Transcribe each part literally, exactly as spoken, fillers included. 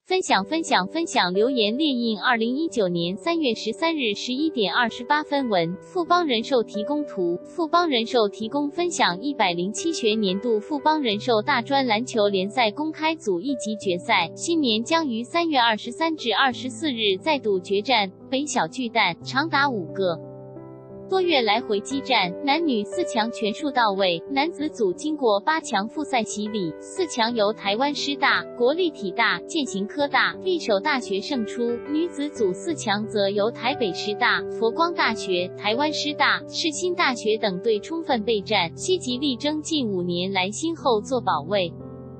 分享分享分享留言列印二零一九年三月十三日十一点二十八分文，富邦人寿提供图，富邦人寿提供分享一百零七学年度富邦人寿大专篮球联赛公开组一级决赛，新年将于三月二十三至二十四日再度决战北小巨蛋，长达五个多月来回激战，男女四强全数到位。男子组经过八强复赛洗礼，四强由台湾师大、国立体大、健行科大、立守大学胜出；女子组四强则由台北师大、佛光大学、台湾师大、世新大学等队充分备战，积极力争近五年来新后座保卫。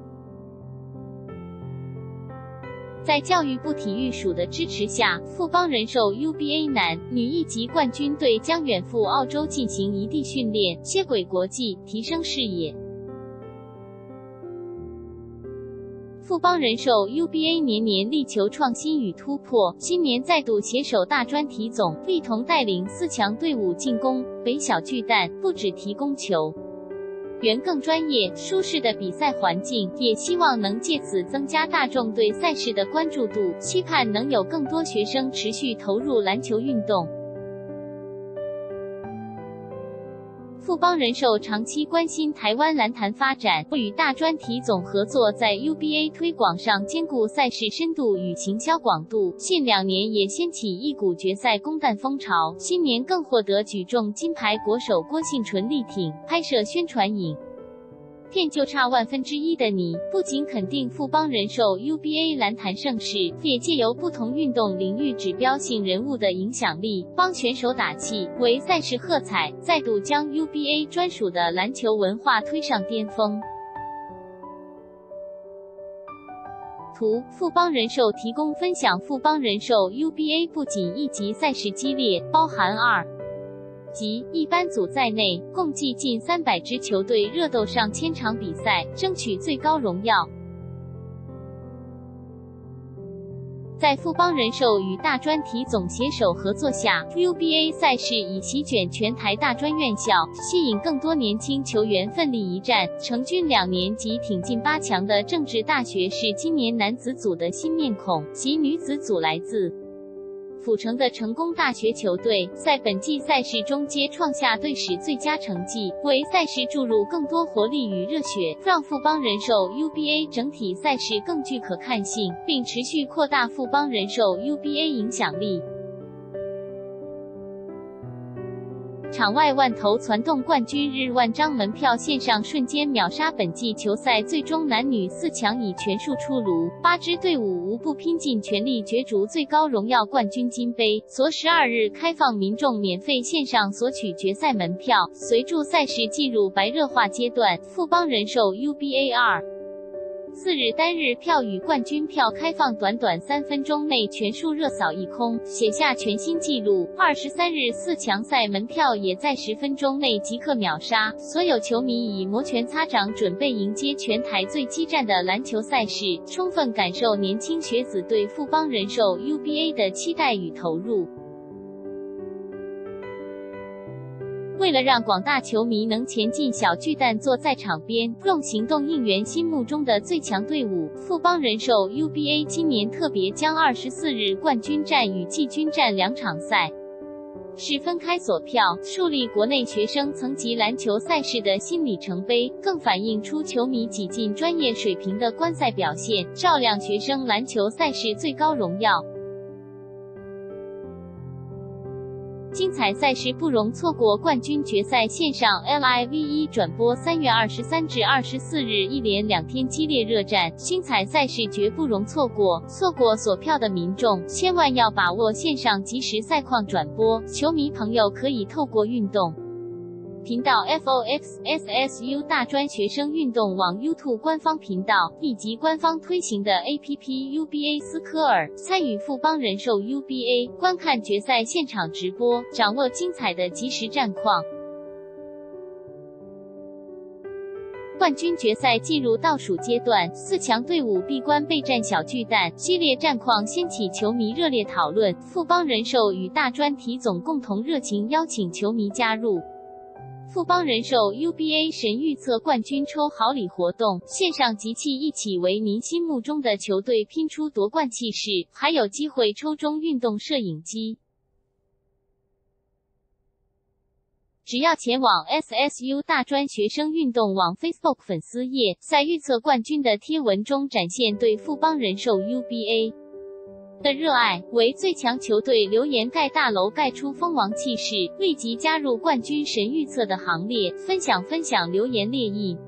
在教育部体育署的支持下，富邦人寿 U B A 男、女一级冠军队将远赴澳洲进行异地训练，接轨国际，提升视野。富邦人寿 U B A 年年力求创新与突破，今年再度携手大专体总，力同带领四强队伍进攻北小巨蛋，不只提供球员更专业、舒适的比赛环境，也希望能借此增加大众对赛事的关注度，期盼能有更多学生持续投入篮球运动。富邦人寿长期关心台湾篮坛发展，与大专体总合作，在 U B A 推广上兼顾赛事深度与行销广度。近两年也掀起一股决赛攻弹风潮，今年更获得举重金牌国手郭幸纯力挺，拍摄宣传影片就差万分之一的你，不仅肯定富邦人寿 U B A 篮坛盛世，也借由不同运动领域指标性人物的影响力，帮选手打气，为赛事喝彩，再度将 U B A 专属的篮球文化推上巅峰。图，富邦人寿提供分享，富邦人寿 U B A 不仅一级赛事激烈，包含二及一般组在内，共计近三百支球队热斗上千场比赛，争取最高荣耀。在富邦人寿与大专体总携手合作下， U B A 赛事已席卷全台大专院校，吸引更多年轻球员奋力一战。成军两年即挺进八强的政治大学是今年男子组的新面孔，及女子组来自府城的成功大学球队，在本季赛事中皆创下队史最佳成绩，为赛事注入更多活力与热血，让富邦人寿 U B A 整体赛事更具可看性，并持续扩大富邦人寿 U B A 影响力。场外万头攒动冠军日，万张门票线上瞬间秒杀。本季球赛最终男女四强已全数出炉，八支队伍无不拼尽全力角逐最高荣耀冠军金杯。昨十二日开放民众免费线上索取决赛门票，随着赛事进入白热化阶段，富邦人寿 U B A 二四日单日票与冠军票开放，短短三分钟内全数热扫一空，写下全新纪录。二十三日四强赛门票也在十分钟内即刻秒杀，所有球迷以摩拳擦掌，准备迎接全台最激战的篮球赛事，充分感受年轻学子对富邦人寿 U B A 的期待与投入。为了让广大球迷能前进小巨蛋，坐在场边，用行动应援心目中的最强队伍，富邦人寿 U B A 今年特别将二十四日冠军战与季军战两场赛事分开锁票，树立国内学生层级篮球赛事的新里程碑，更反映出球迷挤进专业水平的观赛表现，照亮学生篮球赛事最高荣耀。精彩赛事不容错过，冠军决赛线上 L I V 一转播，三月二十三至二十四日一连两天激烈热战，精彩赛事绝不容错过。错过锁票的民众，千万要把握线上即时赛况转播。球迷朋友可以透过运动频道 F O X S S U 大专学生运动网 YouTube 官方频道以及官方推行的 A P P U B A 斯科尔，参与富邦人寿 U B A 观看决赛现场直播，掌握精彩的即时战况。冠军决赛进入倒数阶段，四强队伍闭关备战小巨蛋，激烈战况掀起球迷热烈讨论。富邦人寿与大专体总共同热情邀请球迷加入富邦人寿 U B A 神预测冠军抽好礼活动，线上集气一起为您心目中的球队拼出夺冠气势，还有机会抽中运动摄影机。只要前往 S S U 大专学生运动网 Facebook 粉丝页，在预测冠军的贴文中展现对富邦人寿 U B A 的热爱，为最强球队留言盖大楼盖出蜂王气势，立即加入冠军神预测的行列，分享分享留言列印。